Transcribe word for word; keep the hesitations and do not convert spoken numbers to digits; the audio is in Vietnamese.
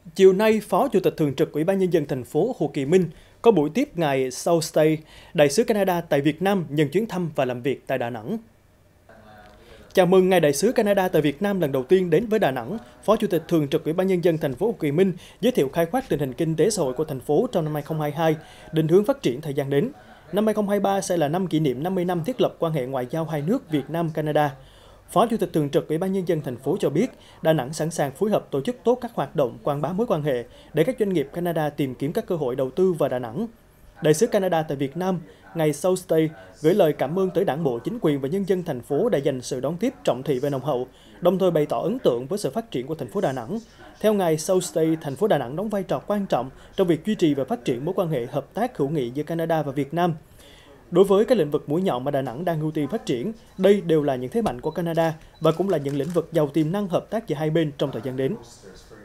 Chiều nay, Phó Chủ tịch Thường trực Ủy ban Nhân dân thành phố Hồ Kỳ Minh có buổi tiếp ngài Southstay, đại sứ Canada tại Việt Nam nhân chuyến thăm và làm việc tại Đà Nẵng. Chào mừng ngài đại sứ Canada tại Việt Nam lần đầu tiên đến với Đà Nẵng, Phó Chủ tịch Thường trực Ủy ban Nhân dân thành phố Hồ Kỳ Minh giới thiệu khai quát tình hình kinh tế xã hội của thành phố trong năm hai không hai hai, định hướng phát triển thời gian đến. Năm hai không hai ba sẽ là năm kỷ niệm năm mươi năm thiết lập quan hệ ngoại giao hai nước Việt Nam-Canada. Phó Chủ tịch Thường trực Ủy ban Nhân dân thành phố cho biết, Đà Nẵng sẵn sàng phối hợp tổ chức tốt các hoạt động quảng bá mối quan hệ để các doanh nghiệp Canada tìm kiếm các cơ hội đầu tư vào Đà Nẵng. Đại sứ Canada tại Việt Nam, ngài Southstay gửi lời cảm ơn tới Đảng bộ, chính quyền và nhân dân thành phố đã dành sự đón tiếp trọng thị và nồng hậu, đồng thời bày tỏ ấn tượng với sự phát triển của thành phố Đà Nẵng. Theo ngài Southstay, thành phố Đà Nẵng đóng vai trò quan trọng trong việc duy trì và phát triển mối quan hệ hợp tác hữu nghị giữa Canada và Việt Nam. Đối với các lĩnh vực mũi nhọn mà Đà Nẵng đang ưu tiên phát triển, đây đều là những thế mạnh của Canada và cũng là những lĩnh vực giàu tiềm năng hợp tác giữa hai bên trong thời gian đến.